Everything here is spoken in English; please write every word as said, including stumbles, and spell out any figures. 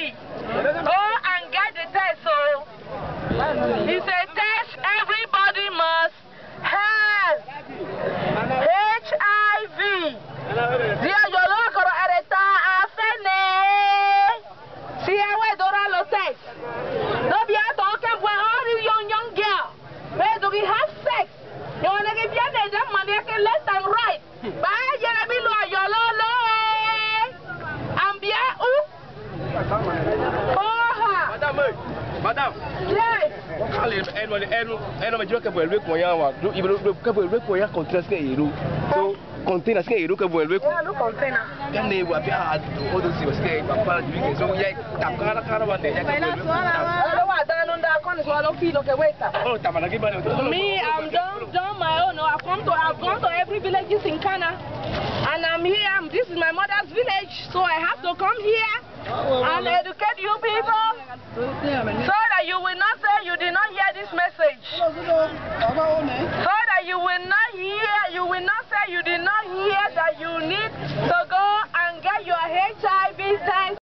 everybody go and get the test. So it's a test everybody must have. H I V. Dia yolo koro areta afene. Si ewe dora lo test. No be at all can all the young young girl. Where do we have sex? You wanna give your name that money can left and right. Bye, Jeremy lo yolo lo. Ambia u. Oha. Madame, madame. Yes. Allez, elle m'a elle elle m'a dit que vous voulez qu'on y a il veut que vous voulez qu'on y a contraste que héros. So, container que héros que vous voulez. Yeah, no container. Quand les voit bien à autre si parce que papa du que so ya tapara caravane ya que vous. I wa dan under kon so no feel okay wait. Oh, tamana que bana. Me, I'm done done my own. I've come to I've gone to every villages in Ghana. And I'm here. I'm, this is my mother's village, so I have to come here and educate you people so that you will not say you did not hear this message.